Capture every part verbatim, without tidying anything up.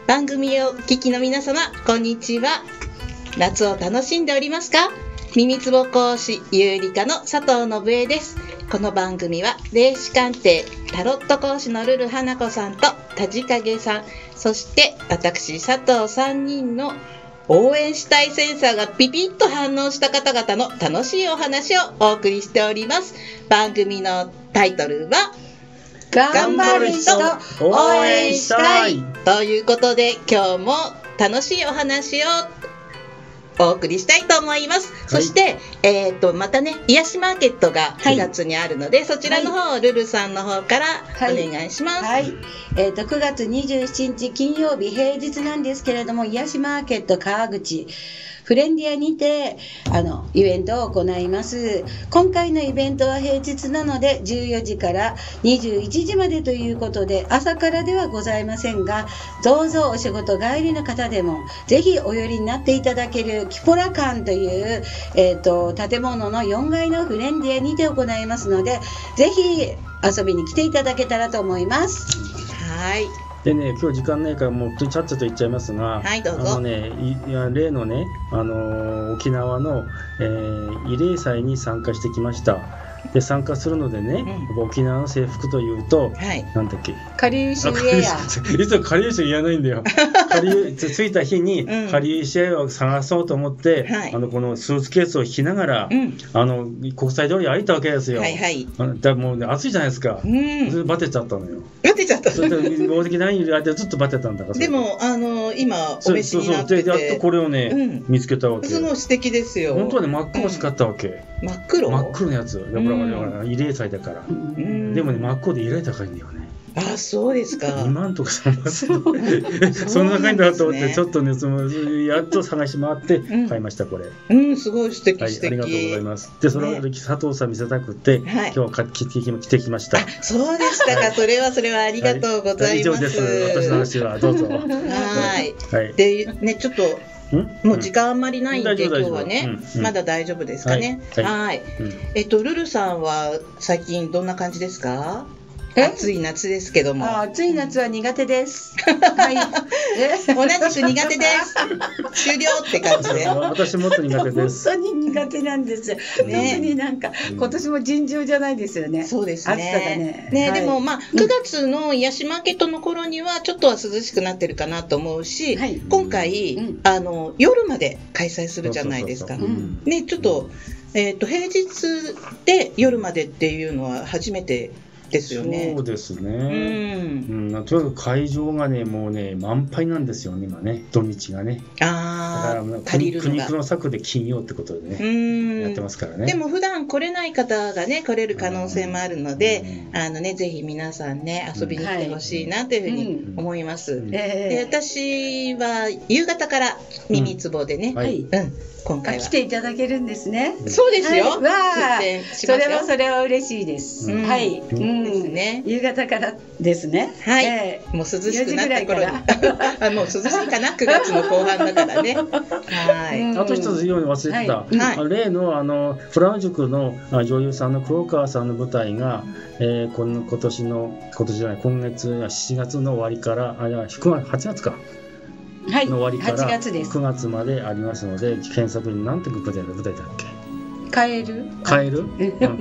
番組をお聞きの皆様、こんにちは。夏を楽しんでおりますか？耳つぼ講師有理科の佐藤信恵です。この番組は霊視鑑定タロット講師のルル花子さんと田地影さん、そして私佐藤さんにんの応援したいセンサーがピピッと反応した方々の楽しいお話をお送りしております。番組のタイトルは頑張る人応援したいということで、今日も楽しいお話をお送りしたいと思います。はい、そして、えー、とまたね、癒しマーケットがくがつにあるので、はい、そちらの方をルルさんの方からお願いします。 はいはい、えー、とくがつにじゅうしちにち金曜日平日なんですけれども、癒しマーケット川口フレンディアにてあのイベントを行います。今回のイベントは平日なのでじゅうよじからにじゅういちじまでということで、朝からではございませんが、どうぞお仕事帰りの方でもぜひお寄りになっていただけるキポラ館という、えー、と建物のよんがいのフレンディアにて行いますので、ぜひ遊びに来ていただけたらと思います。 はい。 でね、今日時間ないからもうちゃっちゃと言っちゃいますが、 はい、どうぞ。 あのね、いや例のね、あのー、沖縄の、えー、慰霊祭に参加してきました。で参加するのでね、うん、沖縄の制服というと、はい、なんだっけ、 かりゆしウェア。 いつもかりゆし言わないんだよ。かりゆ着いた日にかりゆしウェアを探そうと思って、うん、あのこのスーツケースを引きながら、うん、あの国際通り歩いたわけですよ。 はいはい、 だもう、ね、暑いじゃないですか。うん、それでバテちゃったのよ。 バテちゃった。 それで大関ない間ずっとバテたんだから。 でもあの今お召しになってて、 そうそうでやっとこれをね、うん、見つけたわけ。 すごい素敵ですよ。 本当はね真っ黒欲しかったわけ。 うん、真っ黒。 真っ黒のやつ。だから、うん、慰霊祭だから。うん、でもね真っ黒で依頼高いんだよね。 あ、そうですか。 にまんとかさんまんそんな高いんだと思って、ちょっとねそのやっと探し回って買いました、うん、これ。 うん、すごい素敵、 はい、 素敵。 ありがとうございます。でそれを佐藤さん見せたくて、はい、今日は着て着てきました。 そうでしたか。それはそれはありがとうございます。 はい、以上です。私の話はどうぞ。 はい。はい。でね、ちょっともう時間あんまりないんで、今日はね、うん、まだ大丈夫ですかね。はい。はいはい、うん、えっとルルさんは最近どんな感じですか？暑い夏ですけども。 あ、暑い夏は苦手です。はい。 同じく苦手です。終了って感じで。 私もっと苦手です。 本当に苦手なんですよ。ね、特になんか今年も尋常じゃないですよね。 そうですね。 暑さがね。 ね、はい、でもまあくがつの癒しマーケットの頃にはちょっとは涼しくなってるかなと思うし、はい、今回、うん、あの夜まで開催するじゃないですか。ね、ちょっとえっと平日で夜までっていうのは初めて。ですよね。 そうですね。うん、うん、とにかく会場がね、もうね、満杯なんですよね、今ね、土日がね。 ああ、 だから借りるのが苦肉の策で金曜ってことでね、うんやってますからね。 でも普段来れない方がね、来れる可能性もあるので、あのね、ぜひ皆さんね、遊びに来てほしいなというふうに思います。うんうん、で私は夕方から耳つぼでね、うん、はい、うん今回は来ていただけるんですね。 そうですよ。 はい、わあ、それはそれは嬉しいです。うん、はい、うんですね。夕方からですね。 はい。えー、もう涼しくなった頃に、あもう涼しいかなくがつの後半だからね。はい。 あと一つ言うの忘れてた。はいはい、例のあのフラン塾の女優さんの黒川さんの舞台が、えー、この今年の今年じゃない今月やしちがつの終わりからあいやはちがつか。 はい、 の終わりからはちがつです。 くがつまでありますので、検索に何て舞台だ舞台だっけ？ カエル？ カエル？うん、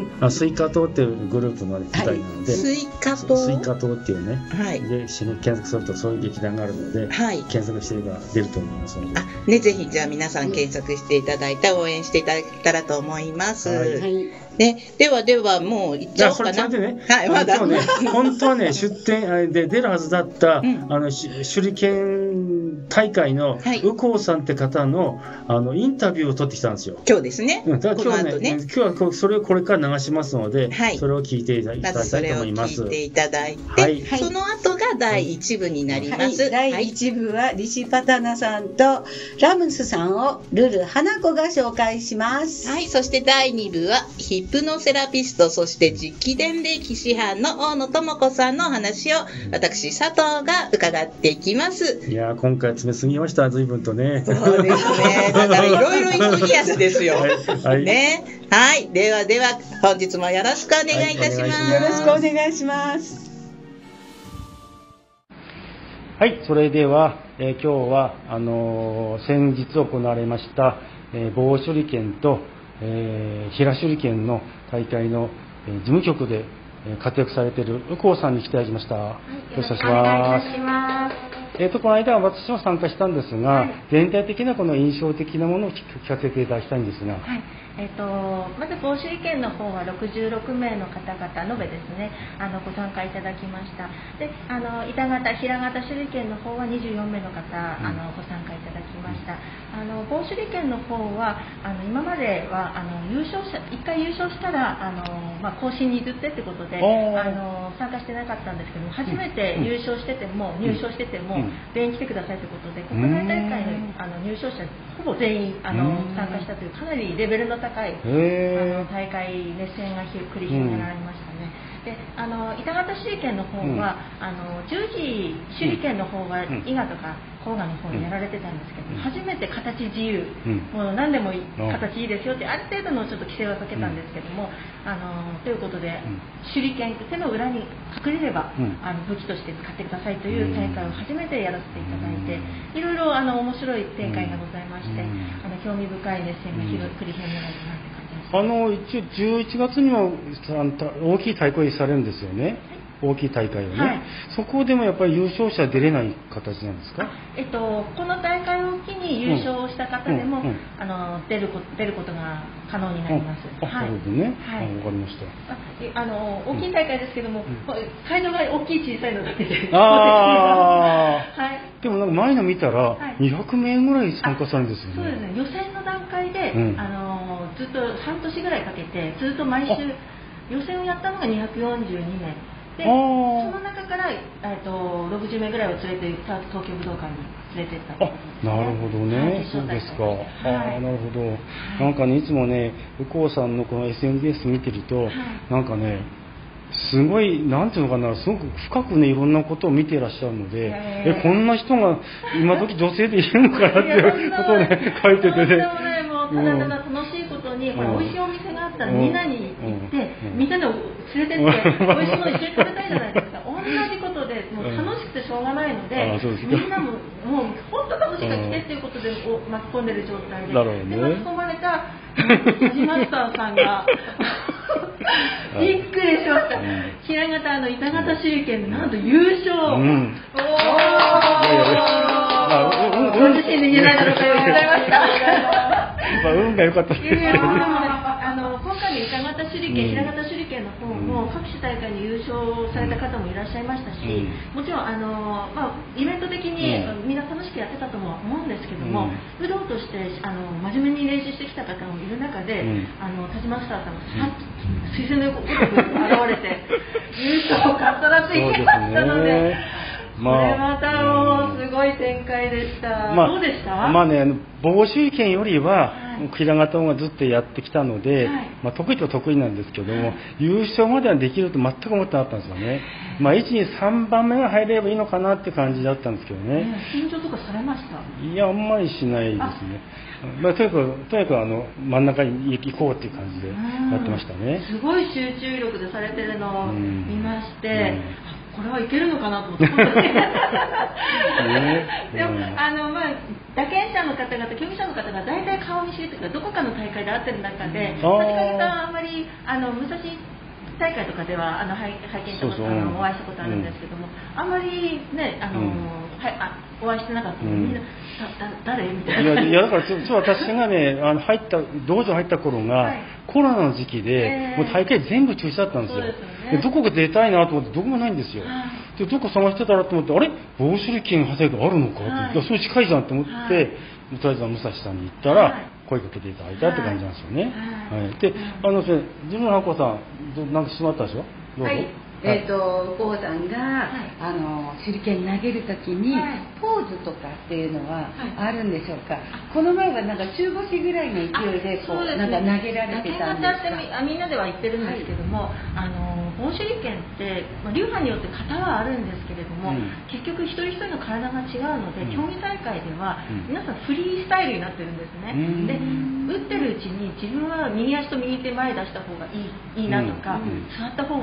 あスイカ島っていうグループの舞台なので、はい、 スイカ島？ スイカ島っていうね、 はい、 で検索するとそういう劇団があるので、はい、検索していれば出ると思いますので、 あねぜひじゃあ皆さん検索していただいて応援していただけたらと思います。はい。ね、ではではもう行っちゃおうかな。 それでね、 はい、まだね、本当はね出展で出るはずだった、うん、あの手裏剣大会の右近さんって方のあのインタビューを取ってきたんですよ。 今日ですね。 うん、だから今日ね、ね今日はこそれをこれから流しますので、はい、それを聞いていただきたいと思います。 まずそれを聞いていただいて、はい、その後がだいいち部になります。はい、 だいいち部はリシパタナさんとラムスさんをルル花子が紹介します。 はい、そしてだいに部はヒップノセラピスト、そして実気伝霊騎士班の大野智子さんのお話を私佐藤が伺っていきます。 いやー今回詰めすぎました随分とね。 そうですね。だからいろいろ言い過ぎやすですよ。はい、はい、ね。はい、ではでは本日もよろしくお願いいたします。 はい、よろしくお願いします。 はい、それでは、えー、今日はあのー、先日行われました、えー、棒手裏剣と、えー、平手裏剣の大会の、えー、事務局で活躍されている右近さんに来ていただきました。 はい、よろしくお願いいたします。 えーと、この間は私も参加したんですが、はい、全体的なこの印象的なものを聞かせていただきたいんですが、はい、 えー、とまず棒手裏剣の方はろくじゅうろくめいの方々延べですね、あのご参加いただきました。で、あの板型平型手裏剣の方はにじゅうよんめいの方、あのご参加いただきました。あの棒手裏剣の方はあの今まではあの優勝者いっかい優勝したらあの、まあ、更新に譲ってってことであの参加してなかったんですけども、初めて優勝してても、うん、入賞してても、うん、全員来てくださいということで、国内大会のあの入賞者ほぼ全員あの参加したというかなりレベルの高いあの大会、熱戦が繰り広げられましたね。で、あの板型手裏剣の方は、うん、あの十字手裏剣の方は伊賀とか甲賀の方にやられてたんですけど、うん、初めて形自由、うん、もう何でもいい形いいですよってある程度のちょっと規制はかけたんですけども、うん、あのということで、うん、手裏剣手の裏に隠れれば、うん、あの武器として使ってくださいという大会を初めてやらせていただいて、いろいろあの面白い展開がございまして、うん、あの興味深い熱戦が繰り広げられたなって感じ。 あの一応じゅういちがつにも大きい大会されるんですよね。大きい大会をね、はい、そこでもやっぱり優勝者出れない形なんですか？ えっと、この大会を機に優勝した方でも、うんうん、あの出るこ出ることが可能になります。 あ、なるほどね。はい、わかりました。 あ、あの大きい大会ですけども、うん、会場が大きい小さいのだけで。 ああ。はい。でもなんか前の見たらにひゃくめいぐらい参加されるんですよね。 そうですね。予選の段階で、うん、あのずっと半年ぐらいかけてずっと毎週予選をやったのがにひゃくよんじゅうにめい。でその中から、えー、とろくじゅうめいぐらいを連れて東京武道館に連れてったあ、なるほどね、はい、そうですか、はい、あ、なるほど、はい、なんかねいつもね右近さんのこの エスエヌエス 見てると、はい、なんかねすごいなんていうのかな、すごく深くねいろんなことを見ていらっしゃるので、えこんな人が今時女性でいるのかなっていうことをね書いててね。 ただただ楽しいことに、うん、美味しいお店があったらみんなに行って、うん、みんなで連れてって美味しいもの一緒に食べたいじゃないですか。同じことでもう楽しくてしょうがないので、うん、みんなももう本当楽しく来てっていうことで巻き込んでる状態で、ね、で巻き込まれた田島スターさんがびっくりしました。平型の板型手裏剣でなんと優勝。うん、おお。ご自身で言えないのかよ、言いました。 まあ運が良かったですけど、 あの今回の板型手裏剣、平型手裏剣の方も各種大会に優勝された方もいらっしゃいましたし、もちろんあの、まあ、イベント的にみんな楽しくやってたとも思うんですけども、武道としてあの真面目に練習してきた方もいる中で、あの田島スターさんがさっと推薦のごとく現れて優勝をかっさらっていきましたので。まあ、これまたもうすごい展開でした。まあ、どうでした？ まあね、棒手裏剣よりは、はい、平型がずっとやってきたので、はい、まあ、得意と得意なんですけども、はい、優勝まではできると全く思ってなかったんですよね。まあ、いち、に、さんばんめが入ればいいのかなって感じだったんですけどね。 緊張とかされました？ いや、あんまりしないですね。まあ、とにかく、とにかくあの真ん中に行こうっていう感じでやってましたね。 すごい集中力でされてるのを見まして、これはいけるのかなと思って、本当に。でも、あの、まあ、打剣者の方々、競技者の方が大体顔見知りとか、どこかの大会で会ってる中で、まあ、高木さんはあんまり、あの、武蔵大会とかでは、あの、拝見とか、あの、お会いしたことあるんですけども、あんまりね、あの、はい、あ、お会いしてなかったので、みんな、だ、誰みたいな。 いや、だから、ちょっと私がね、あの、入った、道場入った頃が、はい、コロナの時期で、もう大会全部中止だったんですよ。でどこか出たいなと思ってどこもないんですよ。でどこ探してたらと思って、あれ棒手裏剣派生があるのかって、はい、いやそれ近いじゃんと思って、はい、とりあえず武蔵さんに行ったら、はい、声かけていただいたって感じなんですよね。はいはい、で、あの自分の箱さんなんかしまったでしょ。どうぞ。 はい、えーと、右近さんが、はい、あの手裏剣投げるときに、はい、ポーズとかっていうのはあるんでしょうか。はい、この前はなんか中腰ぐらいの勢いでこう、ね、なんか投げられてたんですか。 み, みんなでは言ってるんですけども、はい、あの棒手裏剣って、まあ、流派によって型はあるんですけれども、うん、結局一人一人の体が違うので、うん、競技大会では、うん、皆さんフリースタイルになってるんですね。うん、で打ってるうちに自分は右足と右手前出した方がいいいいなとか、うん、座った方が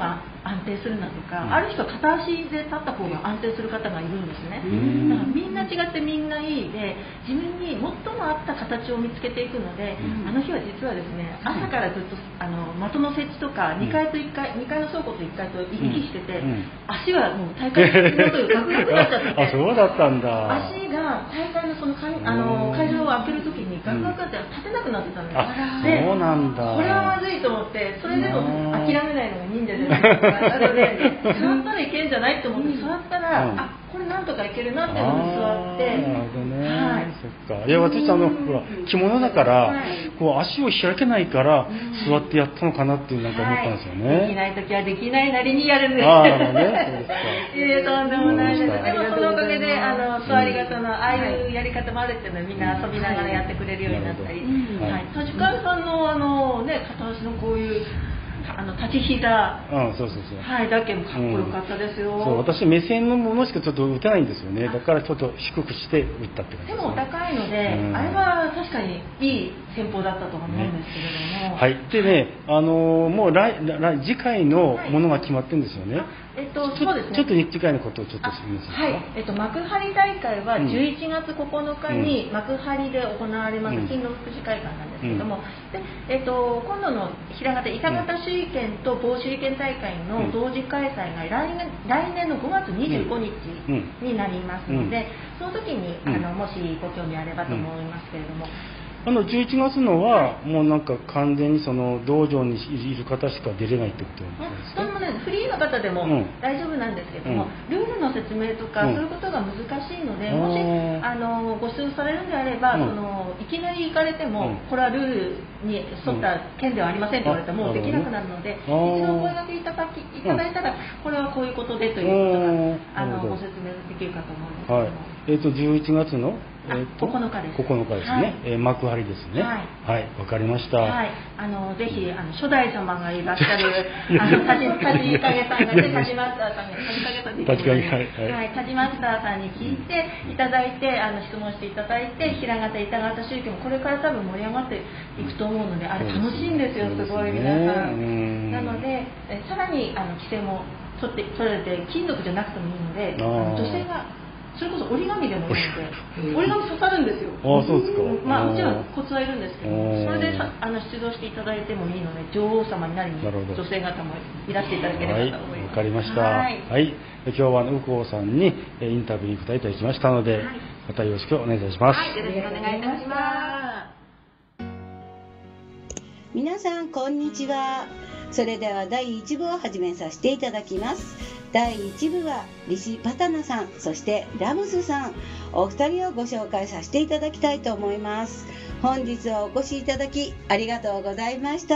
安定するなとか、うん、ある人は片足で立った方が安定する方がいるんですね。だからみんな違ってみんないいで、自分に最も合った形を見つけていくので、うん、あの日は実はですね、朝からずっとあの的の設置とかにかいといっかい、にかいの倉庫といっかいと行き来してて、うん、足がもう大会のというガクガクになっちゃってて、 あ、そうだったんだ。 足が大会のそのかあの会場を開けるときにガクガクって立てなくなってたんです。 あ、 で、 そうなんだ。 これはまずいと思って、それでも諦めないのが忍者じゃないですか。なので、座ったらいけんじゃないと思って座ったら、うん、あ、これなんとかいけるなっていうのに座って。 なるほどね。はい、そっか。いや、私あのほら着物だから、はい、こう足を開けないから座ってやったのかなっていうなんか思ったんですよね。はい、できない時はできないなりにやるんです。 ああ、なるほどね。そうですか。 いや、とんでもないです。でもそのおかげであの座り方のああいうやり方もあるっていうのはみんな遊びながらやってくれるようになったり、はい。立川さんのあのね片足のこういうあの立ち膝、 うん、そうそうそう、 はい、だけもかっこよかったですよ。 うん、そう、私目線のものしかちょっと打てないんですよね。だからちょっと低くして打ったって感じです、ね。 でもお高いので、うん、あれは確かにいい戦法だったと思うんですけれども、 ね、はい。でね、あのー、もう来来次回のものが決まってるんですよね。はい、 えっと、そうですね。 ちょっと次回のことをちょっとすみません。 はい。えっと幕張大会はじゅういちがつここのかに幕張で行われます、うん、勤労福祉会館なんですけども、うん、でえっと今度の平方板方手裏剣と棒手裏剣大会の同時開催が来年来年のごがつにじゅうごにちになりますので、うん、その時にあのもしご興味あればと思いますけれども。 あのじゅういちがつのは、もうなんか完全にその道場にいる方しか出れないってことなんですか？ そのね、フリーの方でも大丈夫なんですけども、うん、ルールの説明とか、うん、そういうことが難しいので、もしあのご出場されるんであれば、うん、そのいきなり行かれても、うん、これはルールに沿った件ではありませんと言われたらもうできなくなるので、一度お声掛けいただきいただいたら、これはこういうことでということがあのご説明できるかと思うんですけども。はい、 えっとじゅういちがつのえー、 ここのかです。 ここのかですね。はい、えー、幕張ですね。はい。はい、わかりました。 はい。あのぜひあの初代様がいらっしゃるあの田地田地影さんがね、田地マスターさんに田地影さんで田地影はいはい田地マスターさんに聞いていただいて、あの質問していただいて、平方板方手裏剣もこれから多分盛り上がっていくと思うので、あれ楽しいんですよ、すごい皆さん。なのでえさらにあの規制も取って取れて金属じゃなくてもいいので、あの女性がそれこそ折り紙でもいいので、折り紙刺さるんですよ。 ああ、そうですか。 まあもちろんコツはいるんですけど、それであの出場していただいてもいいので、女王様になりに女性方もいらしていただければと思います。 はい、わかりました。はい、はい、今日は右近さんにインタビューに答えていただきましたので、はい、またよろしくお願いいたします。 はい、よろしくお願いいたします。 皆さんこんにちは。それではだいいち部を始めさせていただきます。だいいち部はリシ・パタナさん、そしてラムスさん、お二人をご紹介させていただきたいと思います。本日はお越しいただきありがとうございました。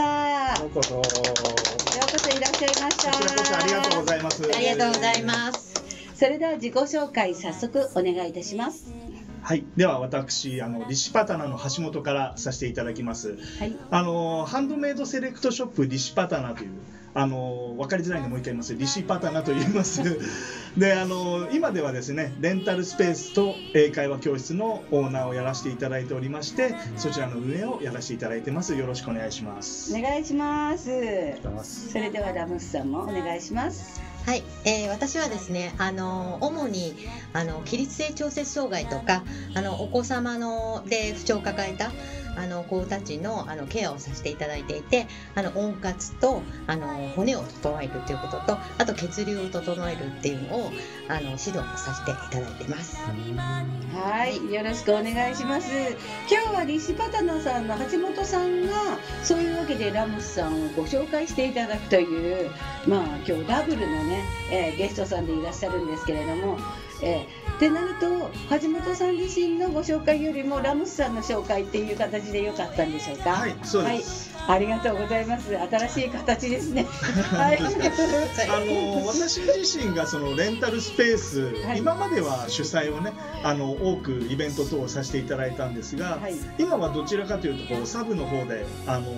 ようこそようこそいらっしゃいました。 こちらこそありがとうございます。 ありがとうございます。 それでは自己紹介早速お願いいたします。 はい、では私あのリシパタナの橋本からさせていただきます。はい、あのハンドメイドセレクトショップリシパタナというあの分かりづらいのでもう一回言います。リシパタナと言いますであの今ではですねレンタルスペースと英会話教室のオーナーをやらせていただいておりまして、そちらの運営をやらせていただいてます。よろしくお願いします。 お願いします。それではラムスさんもお願いします。 はい、えー、私はですね、あの主にあの起立性調節障害とかあのお子様ので不調を抱えたあの子たちのあのケアをさせていただいていて、あの温活とあの骨を整えるということと、あと血流を整えるっていうのをあの指導させていただいてます。 はい、よろしくお願いします。今日はリシパタナさんの橋本さんがそういうわけでラムスさんをご紹介していただくという、まあ今日ダブルのね、えー、ゲストさんでいらっしゃるんですけれども、えー、ってなると橋本さん自身のご紹介よりもラムスさんの紹介っていう形でよかったんでしょうか？ はい、そうです。 はい、ありがとうございます。新しい形ですね。はい。あの私自身がそのレンタルスペース、はい、今までは主催をねあの多くイベント等をさせていただいたんですが、はい、今はどちらかというとこうサブの方であの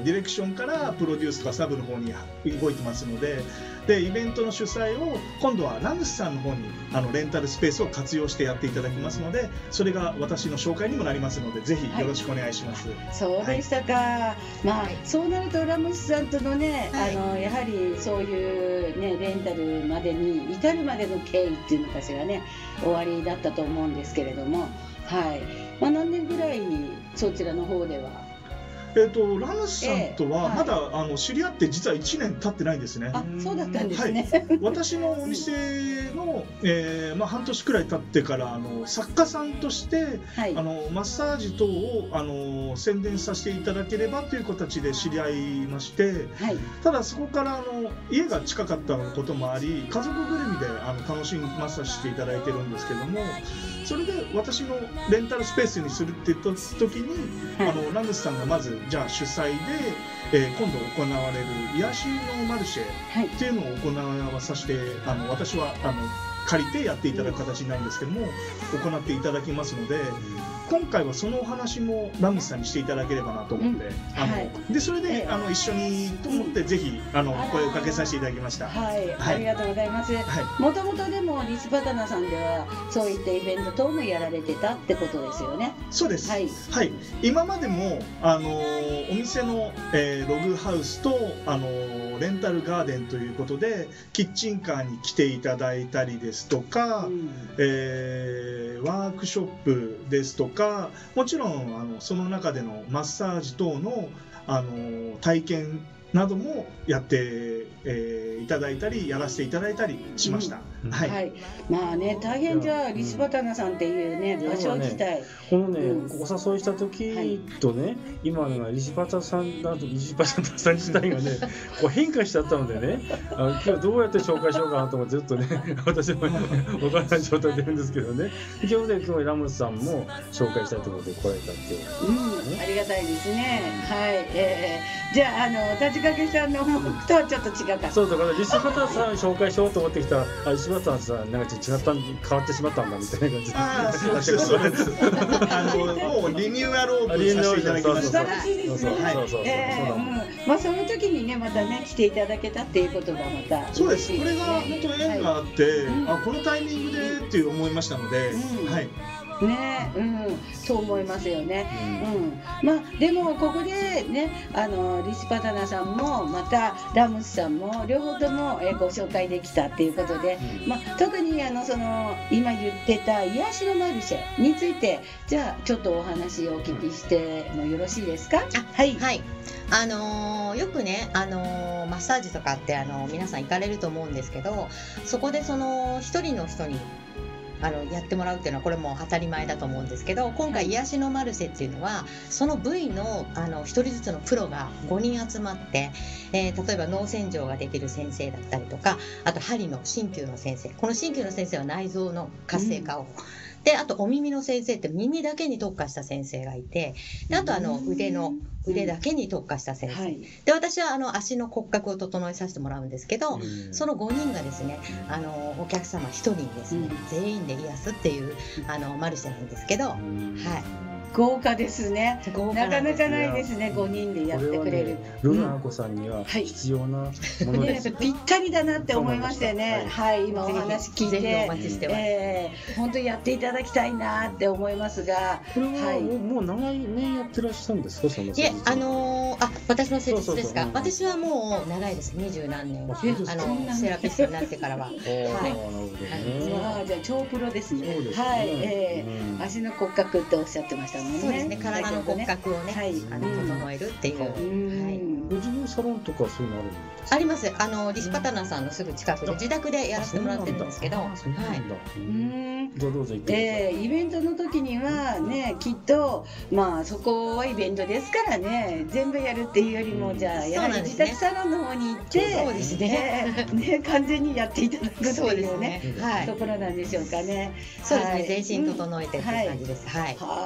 ディレクションからプロデュースとかサブの方に動いてますので、でイベントの主催を今度はラムスさんの方にあのレンタルスペースを活用してやっていただきますので、それが私の紹介にもなりますので、ぜひよろしくお願いします。 はい、そうでしたか。はい、まあそうなるとラムスさんとのね、はい、あのやはりそういうねレンタルまでに至るまでの経緯っていうのかしらね、終わりだったと思うんですけれども、はい。まあ何年ぐらいそちらの方では。 えー、とラムスさんとはまだ、えーはい、あの知り合って実はいちねん経ってないんですね。 あ、そうだったんですね。 はい、私のお店の、えーまあ、半年くらい経ってからあの作家さんとして、はい、あのマッサージ等をあの宣伝させていただければという形で知り合いまして、はい、ただそこからあの家が近かったこともあり、家族ぐるみであの楽しまさせていただいてるんですけども、それで私のレンタルスペースにするって言った時に、はい、あのラムスさんがまずじゃあ主催で、えー、今度行われる癒しのマルシェっていうのを行わさせて、あの私はあの借りてやっていただく形になるんですけども、行っていただきますので、今回はそのお話もラムスさんにしていただければなと思って、うん、あのはい、でそれであの一緒にと思ってぜひあの声をかけさせていただきました。 はい、はい、ありがとうございます。もともとでもリスパタナさんではそういったイベント等もやられてたってことですよね。 そうです。はい、はい、今までもあのお店の、えー、ログハウスとあのレンタルガーデンということでキッチンカーに来ていただいたりですとか、うん、えー、ワークショップですとか、もちろんあのその中でのマッサージ等のあの体験などもやって、えー、いただいたりやらせていただいたりしました。 うん、はい、はい、まあね大変じゃあリスバタナさんっていうね場所自体、ね、 このね、うん、お誘いした時とね、はい、今のリスバタさんだとリスバタナさん自体がねこう変化しちゃったのでね、あの今日どうやって紹介しようかなと思ってずっとね私も分からない状態でいるんですけどね、今日で今日ラムスさんも紹介したいところで来られたっていう、 うん、ありがたいですね。はい、えー、じゃああの立ち掛さんの思うとはちょっと違うか。 そうだからリスバタさん紹介しようと思ってきたら、あリスバタさんなんかちょっと違った変わってしまったんだみたいな感じで。 ああそうですそうです。あのもうリニューアルオープンさせていただきました。 素晴らしいですね。そうそう。まあその時にねまたね来ていただけたっていうことがまたそうです。これが本当縁があって、あこのタイミングでっていう思いましたので、はい。 ね、うん、そう思いますよね。うん、まあでもここでね、あのリスパタナさんもまたラムスさんも両方ともえご紹介できたっていうことで、うん、まあ特にあのその今言ってた癒しのマルシェについてじゃあちょっとお話をお聞きしてもよろしいですか？ あ、はい、はい。あのー、よくね、あのー、マッサージとかってあのー、皆さん行かれると思うんですけど、そこでその一人の人にあのやってもらうっていうのはこれも当たり前だと思うんですけど、今回癒しのマルシェっていうのはその部位のあのひとりずつのプロがごにん集まって、えー、例えば脳洗浄ができる先生だったりとか、あと針の鍼灸の先生、この鍼灸の先生は内臓の活性化を、うんであとお耳の先生って耳だけに特化した先生がいて、であとあの腕の腕だけに特化した先生、うんはい、で私はあの足の骨格を整えさせてもらうんですけど、そのごにんがですねあのお客様ひとりにですね、うん、全員で癒すっていうあのマルシェなんですけど、はい豪華ですね。なかなかないですね。ごにんでやってくれる。 ルナアコさんには必要なものです。 ぴったりだなって思いましたよね。はい、今お話聞いて、えー、本当にやっていただきたいなって思いますが、 これはもう長い年やってらっしゃるんですか？そのいえ、あのあ私の施術ですか？私はもう長いです。二十何年。あのセラピストになってからは。はい。 じゃあ超プロですね。はい。ええ足の骨格っておっしゃってました。 そうですね、体の骨格をね、はい、あの整えるっていう。はい。 ご自分サロンとかそういうのあるんですか？ あります。あのリスパタナさんのすぐ近くで自宅でやらせてもらってるんですけど、はい。 うん。じゃあどうぞ行ってください。えー、イベントの時にはね、きっとまあそこはイベントですからね、全部やるっていうよりもじゃあやはり自宅サロンの方に行って、 そうですね。 ね完全にやっていただくというね、はい。ところなんでしょうかね。 そうですね。全身整えてっていう感じです。はい。 はあ。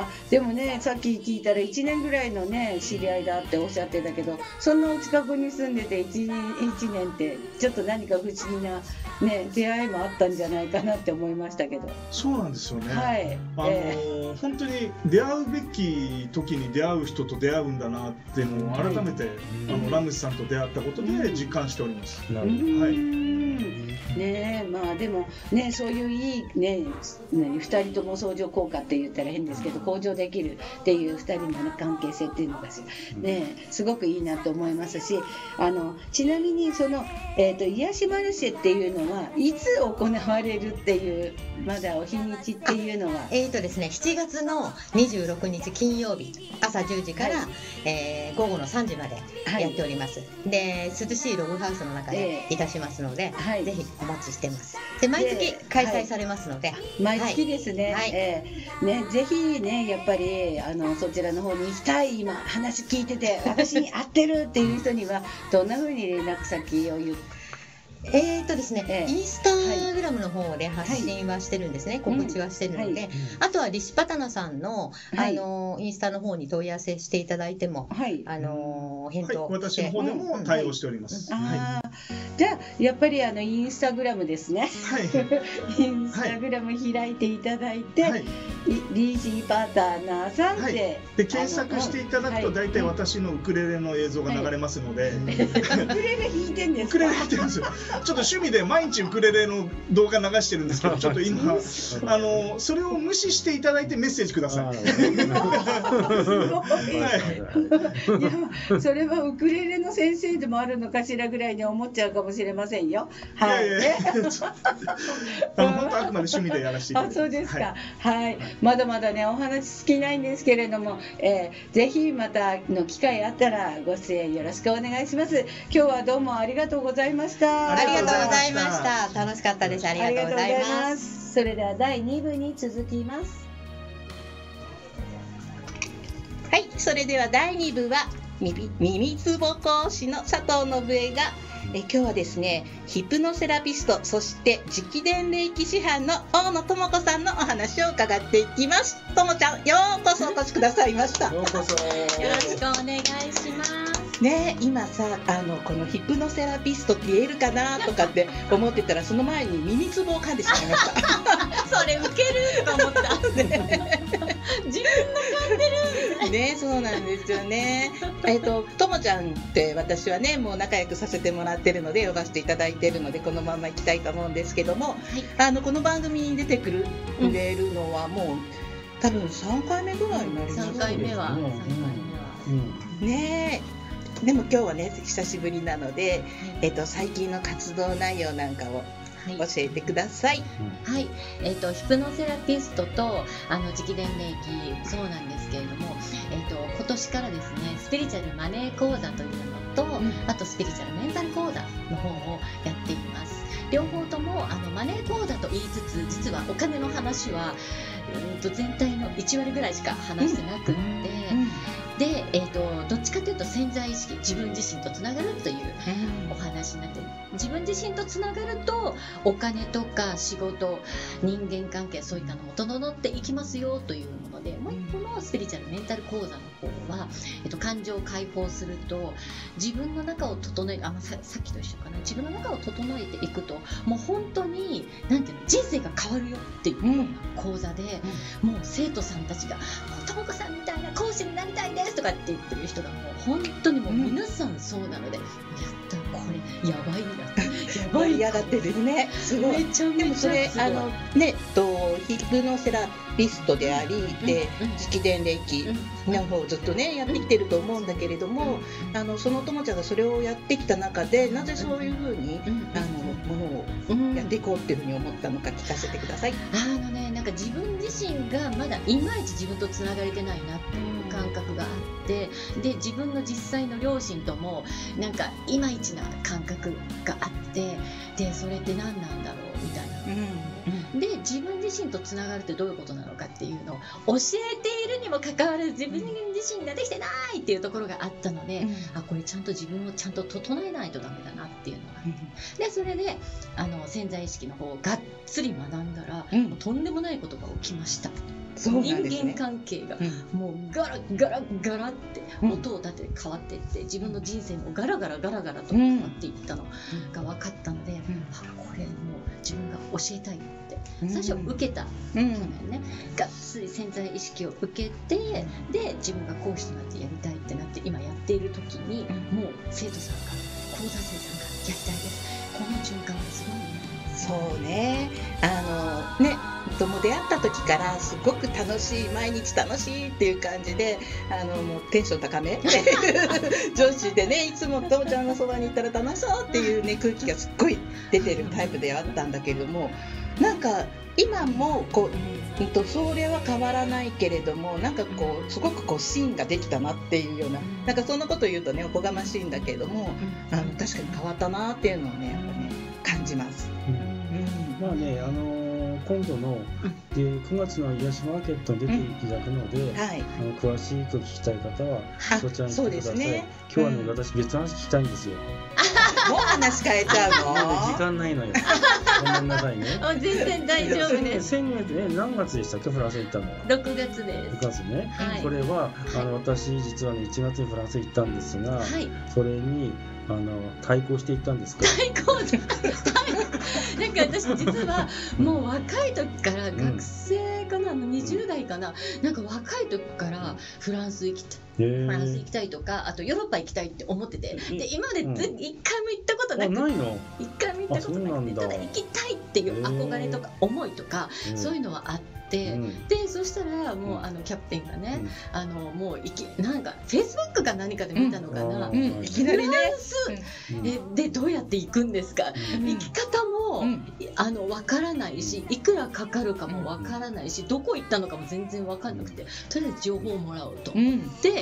あでもねさっき聞いたらいちねんぐらいのね知り合いだっておっしゃってたけど、そんなお近くに住んでていちねん、いちねんってちょっと何か不思議な、ね、出会いもあったんじゃないかなって思いましたけど。 そうなんですよね、 はい、 あのーえー、本当に出会うべき時に出会う人と出会うんだなっていうのを改めて、はい、あのラムスさんと出会ったことで実感しております、うん、はい、 ねえ、まあでもねそういういいねふたりとも相乗効果って言ったら変ですけど向上できるっていうふたりの関係性っていうのかしらねすごくいいなと思いますし、あのちなみにその、えーと、癒しマルシェっていうのはいつ行われるっていうまだお日にちっていうのはえーとですねしちがつのにじゅうろくにち金曜日朝じゅうじから、はい、えー、午後のさんじまでやっております、はい、で涼しいログハウスの中でいたしますので、えーはい、ぜひお待ちしてます。で毎月開催されますので、はい、 毎月ですね、はい、えー、ねぜひねやっぱりあのそちらの方に行きたい、今話聞いてて私に合ってるっていう人にはどんな風に連絡先を言うえーとですね、えー、インスタグラムの方で発信はしてるんですね、はい、告知はしてるので、うんはい、あとはリシパタナさんの、はい、あのインスタの方に問い合わせしていただいても、はい、あの返答して、はい、 私の方でも対応しております、 うんうんはい、あじゃあやっぱりあのインスタグラムですね、はい、インスタグラム開いていただいて、はい、リシパタナさんで、はい、で検索していただくと大体私のウクレレの映像が流れますので、はい、ウクレレ弾いてんですか？ ウクレレ弾いてるんですよちょっと趣味で毎日ウクレレの動画流してるんですけど、ちょっと今あのそれを無視していただいてメッセージください。 いやそれはウクレレの先生でもあるのかしらぐらいに思っちゃうかもしれませんよ。はい。いやいやいやあの本当あくまで趣味でやらせていただいてます。 あ、そうですか。はい、はい。まだまだねお話尽きないんですけれども、えー、ぜひまたの機会あったらご出演よろしくお願いします。今日はどうもありがとうございました。 ありがとうございました。楽しかったです。ありがとうございます。 それではだいにぶに続きます。 はい、それではだいにぶは耳耳つぼ講師の佐藤信恵がえ今日はですねヒプノセラピストそして直伝霊気師範の大野智子さんのお話を伺っていきます。ともちゃんようこそお越しくださいました。 ようこそよろしくお願いします。 ね、今さあのこのヒプノセラピストって言えるかなとかって思ってたらその前に耳つぼを噛んでしまいましたそれウケると思った、ね、自分の噛んでるね、そうなんですよね。えっとともちゃんって私はねもう仲良くさせてもらってるので呼ばせていただいてるのでこのまま行きたいと思うんですけども、はい、あのこの番組に出てくる、うん、れるのはもう多分さんかいめぐらいになります。 さんかいめは、うん、さんかいめは、 うん、ねえでも今日はね久しぶりなので、はい、えっと、最近の活動内容なんかを教えてください。 はい、はい、えっと、ヒプノセラピストとあの直伝霊気そうなんですけれども、えっと、今年からですねスピリチュアルマネー講座というのと、うん、あとスピリチュアルメンタル講座の方をやっています。両方ともあのマネー講座と言いつつ実はお金の話はうんと全体のいちわりぐらいしか話してなくって、うんうんで、えーと、どっちかというと潜在意識自分自身とつながるというお話になって自分自身とつながるとお金とか仕事人間関係そういったのも整っていきますよというもので、もう一個のスピリチュアルメンタル講座の方は、えーと、感情を解放すると自分の中を整えるあ、まあ、さ, さっきと一緒かな自分の中を整えていくともう本当になんていうの人生が変わるよっていう講座で、うん、もう生徒さんたちがともこさんみたいな講師になりたいですとかって言ってる人がもう本当にもう皆さんそうなので、うん、やったこれやばいなやばい盛り上がってるねすごい。 めちゃめちゃでもそれあのねとヒプノセラピストであり、うん、で直伝霊気の方をずっとねやってきてると思うんだけれども、うん、あのそのともちゃんがそれをやってきた中でなぜそういうふうに、うん、あのものをやっていこうっていうふうに思ったのか聞かせてください。 あのねなんか自分自身がまだいまいち自分とつながれてないなっていう感覚があってで自分の実際の両親ともなんかいまいちな感覚があってでそれって何なんだろうみたいな、うん、で自分自身とつながるってどういうことなのかっていうのを教えているにもかかわらず自分自身ができてないっていうところがあったので、うん、あこれちゃんと自分をちゃんと整えないとダメだなっていうのがあって、うん、でそれであの潜在意識の方をがっつり学んだら、うん、とんでもないことが起きました。 そうなんですね、 人間関係がもうガラガラガラって音を立てて変わっていって、自分の人生もガラガラガラガラと変わっていったのが分かったので、あ、これもう自分が教えたいって最初受けた去年ね、がっつり潜在意識を受けて、で自分が講師となってやりたいってなって今やっている時に、もう生徒さんが講座生さんがやりたいです、この循環がすごいね。 そうね、あのね、とも出会った時からすごく楽しい、毎日楽しいっていう感じで、あのもうテンション高めっていう女子でね、いつもともちゃんのそばにいたら楽しそうっていうね空気がすっごい出てるタイプではあったんだけども、なんか今もこう、うんと、それは変わらないけれども、なんかこうすごくこう芯ができたなっていうような、なんかそんなこと言うとねおこがましいんだけれども、あの確かに変わったなっていうのをねやっぱね感じます。 うん、まあね、あのー今度の、でくがつの癒しマーケットに出ていただくので、うん、はい、あの詳しく聞きたい方はそちらに来てください。ね、今日はね、うん、私別の話聞きたいんですよ。 もう話変えちゃうの？ 時間ないのよ。ごめんなさいね。 全然大丈夫です。 先月ね、何月でしたっけ、フランス行ったのは？ ろくがつです。 ろくがつね。はい、これはあの私実はねいちがつにフランス行ったんですが、はい、それにあの対抗していったんですか？ 対抗でなんか私実はもう若い時から学生かな、うん、にじゅう代かな、なんか若い時からフランス行きたい。フランス行きたいとか、あとヨーロッパ行きたいって思ってて、で今まで一、うん、回も行ったことなくて、 ないの？ 一回も行ったことなくて、ただ行きたいっていう憧れとか思いとか、そういうのはあって。うん、でそしたらもうあのキャプテンがね、うん、あのもういきなんかフェイスブックか何かで見たのかな、うんうん、いきなりね、フランス、うん、えでどうやって行くんですか、うん、行き方も、うん、あの分からないし、いくらかかるかも分からないし、どこ行ったのかも全然分かんなくて、とりあえず情報をもらおうと思って、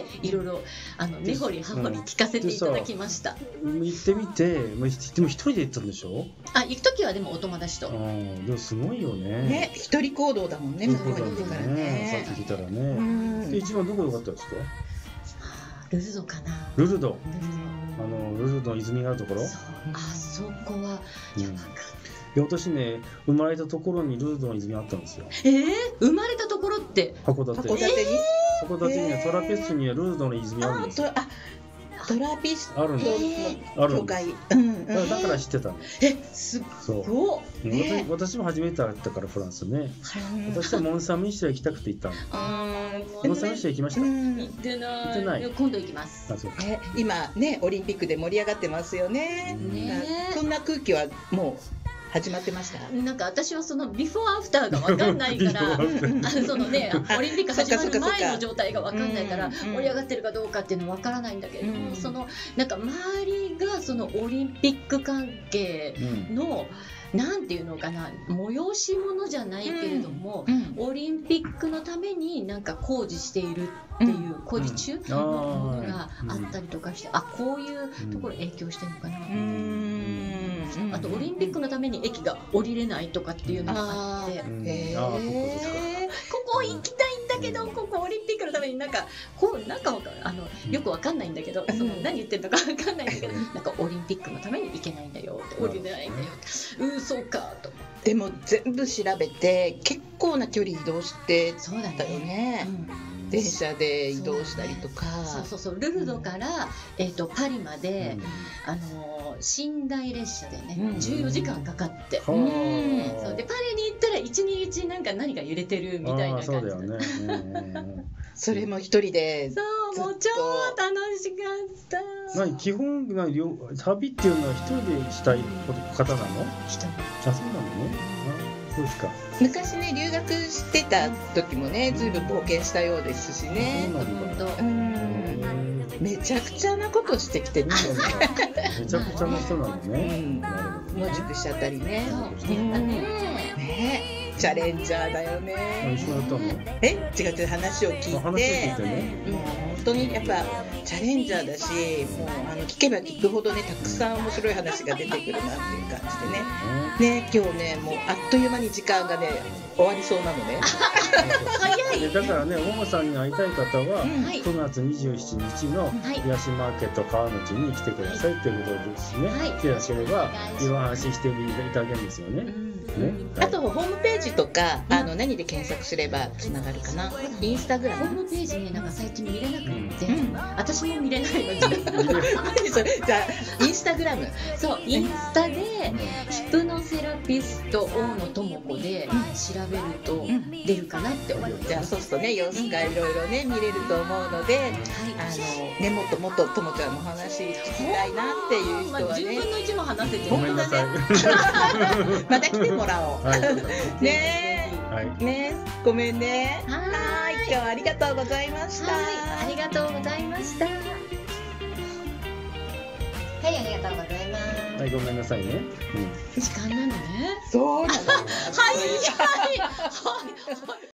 うん、いろいろあの根掘り葉掘り聞かせていただきました。 行ってみて、でも一人で行ったんでしょ？ あ、行く時はでもお友達と。 あでもすごいよね。 ね、一人行動だもんね。向こうに行ってからね。 さっき聞いたらね。で一番どこ良かったですか？ ルルドかな。 ルルド。あのルルドの泉があるところ。 そう、あそこはやばかった。 私ね、生まれたところにルルドの泉あったんですよ。 えー、生まれたところって函館。 函館に。 函館にはトラペスにはルルドの泉あるんですよ。 トラピストあるんです。あるんです。だから知ってたの。 え、すごい。 私も初めて会ったからフランスね。私はモン・サン・ミシェル行きたくて行ったの。モン・サン・ミシェル行きました。 行ってない。今度行きます。 今ね、オリンピックで盛り上がってますよね。そんな空気はもう始まってました。 なんか私はそのビフォーアフターが分かんないからそのねオリンピック始まる前の状態が分かんないから盛り上がってるかどうかっていうのは分からないんだけれども、そのなんか周りがそのオリンピック関係の、うん、なんていうのかな、催し物じゃないけれども、うんうん、オリンピックのためになんか工事しているっていう工事中のものがあったりとかして、あ、こういうところ影響してるのかなと思って。あとオリンピックのために駅が降りれないとかっていうのがあって、へー、ここ行きたいんだけど、ここオリンピックのためになんかこうなんかあのよくわかんないんだけど、その何言ってるのかわかんないんだけど、なんかオリンピックのために行けないんだよって、降りれないんだよって、うん、そうかと。 でも全部調べて結構な距離移動してたよね。電車で移動したりとか、 そうそうそう、ルルドから、うん、えーとパリまで、うん、あの寝台列車でね、うん、じゅうよじかんかかって、うん、そうでパリに行ったら一日なんか何か揺れてるみたいな感じで、そうだよね、 うん、それも一人でそうもう超楽しかった。 何基本何旅っていうのは一人でしたい方なの？ 一人。 あ、そうなのね。そうですか。 昔ね留学してた時もねずいぶん冒険したようですしね。うん、めちゃくちゃなことしてきてるよね。 めちゃくちゃな人なのね。 野宿しちゃったりね。ね。チャレンジャーだよね。え、違う違う話を聞いて、話を聞いてね、うん、本当にやっぱチャレンジャーだし、もうあの聞けば聞くほどねたくさん面白い話が出てくるなっていう感じでね。ね、今日ねもうあっという間に時間がね終わりそうなのね。 早い。 だからね、大野さんに会いたい方は、うん、くがつにじゅうしちにちの癒しマーケット川口に来てくださいっていうことですね。来ていただければいろいろ話していただけるんですよね。うんですね。 あとホームページとか、あの何で検索すればつながるかな。インスタグラム。 ホームページね、なんか最近見れなくて、私も見れないので。 じゃあインスタグラム。 そう、インスタでヒプノセラピスト大野智子で調べると出るかなって思います。 じゃあそうするとね、様子がいろいろね見れると思うので、あのね、もっともっとともちゃんの話聞きたいなっていう人はね、 じゅうぶんのいちも話せてごめんなさい。 また来てもらおう。 はいねはいえ、ねえ、ごめんね。 ははい、今日はありがとうございました。 はい、ありがとうございました。はい、ありがとうございます。 はい、ごめんなさいね。 時間なのね。 そうなの。 はい、はい、はい。